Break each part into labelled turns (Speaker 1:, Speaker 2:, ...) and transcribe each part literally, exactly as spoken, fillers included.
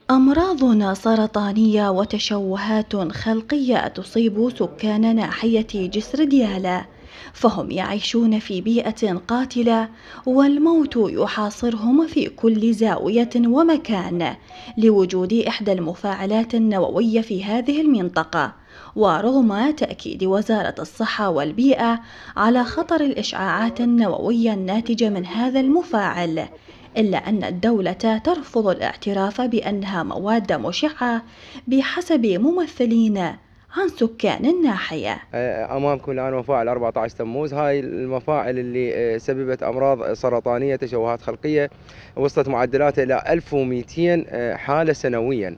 Speaker 1: أمراض سرطانية وتشوهات خلقية تصيب سكان ناحية جسر ديالا، فهم يعيشون في بيئة قاتلة والموت يحاصرهم في كل زاوية ومكان لوجود إحدى المفاعلات النووية في هذه المنطقة. ورغم تأكيد وزارة الصحة والبيئة على خطر الإشعاعات النووية الناتجة من هذا المفاعل، إلا أن الدولة ترفض الاعتراف بأنها مواد مشعة بحسب ممثلين عن سكان الناحية.
Speaker 2: أمامكم الآن مفاعل أربعة عشر تموز، هاي المفاعل اللي سببت أمراض سرطانية تشوهات خلقية وصلت معدلاتها إلى ألف ومئتين حالة سنويا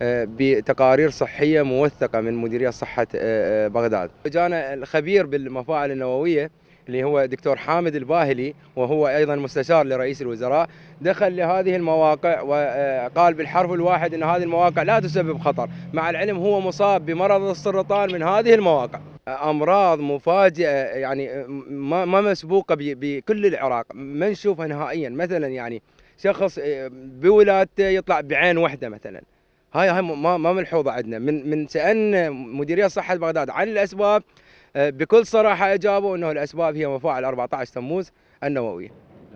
Speaker 2: بتقارير صحية موثقة من مديرية صحة بغداد. جانا الخبير بالمفاعل النووية اللي هو دكتور حامد الباهلي، وهو أيضا مستشار لرئيس الوزراء، دخل لهذه المواقع وقال بالحرف الواحد أن هذه المواقع لا تسبب خطر، مع العلم هو مصاب بمرض السرطان من هذه المواقع. أمراض مفاجئة يعني ما مسبوقة بكل العراق، ما نشوفها نهائيا. مثلا يعني شخص بولادته يطلع بعين واحدة مثلا، هاي هاي ما ما ملحوظة عندنا. من من سألنا مديرية صحة بغداد عن الأسباب، بكل صراحة أجابوا أنه الأسباب هي مفاعل أربعة عشر تموز النووي.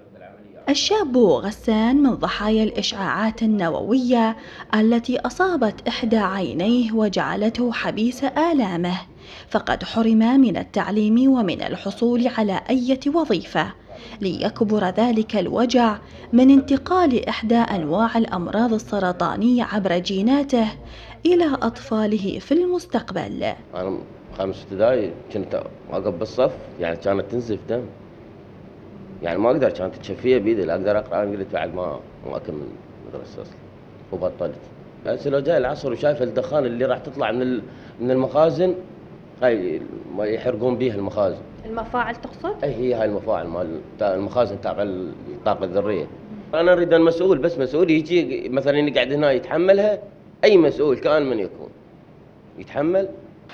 Speaker 1: الشاب غسان من ضحايا الإشعاعات النووية التي أصابت إحدى عينيه وجعلته حبيس آلامه، فقد حرم من التعليم ومن الحصول على أي وظيفة، ليكبر ذلك الوجع من انتقال إحدى أنواع الأمراض السرطانية عبر جيناته إلى أطفاله في المستقبل.
Speaker 3: أنا خامس ابتدائي كنت واقف بالصف، يعني كانت تنزف دم، يعني ما اقدر، كانت تشفيه بايدي، لا اقدر اقرا، قلت بعد ما ما اكمل مدرسه اصلا وبطلت. بس لو جاي العصر وشايف الدخان اللي راح تطلع من من المخازن، هاي ما يحرقون بيها المخازن.
Speaker 4: المفاعل تقصد؟
Speaker 3: اي هي هاي المفاعل مال المخازن تاع الطاقه الذريه. انا اريد المسؤول، بس مسؤول يجي مثلا يقعد هنا يتحملها، اي مسؤول كان من يكون يتحمل.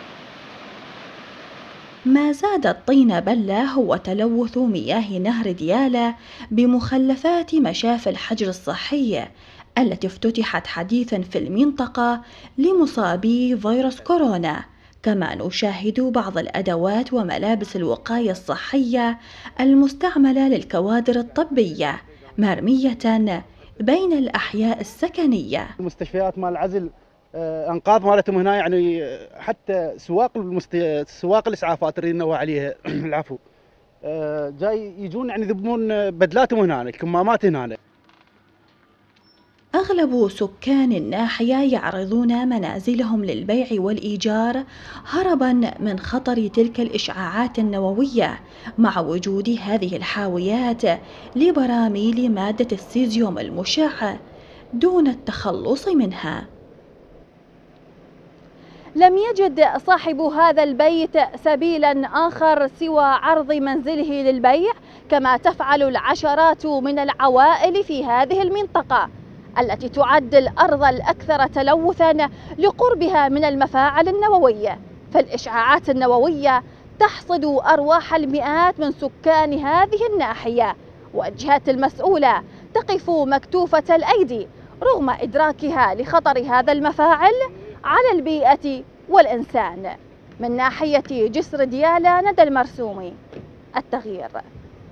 Speaker 1: ما زاد الطين بلة هو تلوث مياه نهر ديالا بمخلفات مشافي الحجر الصحي التي افتتحت حديثا في المنطقة لمصابي فيروس كورونا، كما نشاهد بعض الأدوات وملابس الوقاية الصحية المستعملة للكوادر الطبية مرمية بين الأحياء السكنية.
Speaker 5: المستشفيات مال العزل انقاذ مالتهم هنا، يعني حتى سواق المست... سواق الاسعافات اللي نوى عليها العفو جاي يجون يعني يذبون بدلاتهم هنا، الكمامات هنا.
Speaker 1: أغلب سكان الناحية يعرضون منازلهم للبيع والإيجار هربا من خطر تلك الإشعاعات النووية، مع وجود هذه الحاويات لبراميل مادة السيزيوم المشع دون التخلص منها.
Speaker 4: لم يجد صاحب هذا البيت سبيلا آخر سوى عرض منزله للبيع، كما تفعل العشرات من العوائل في هذه المنطقة التي تعد الأرض الأكثر تلوثا لقربها من المفاعل النووية. فالإشعاعات النووية تحصد أرواح المئات من سكان هذه الناحية، والجهات المسؤولة تقف مكتوفة الأيدي رغم إدراكها لخطر هذا المفاعل على البيئة والإنسان. من ناحية جسر ديالا، ندى المرسومي، التغيير.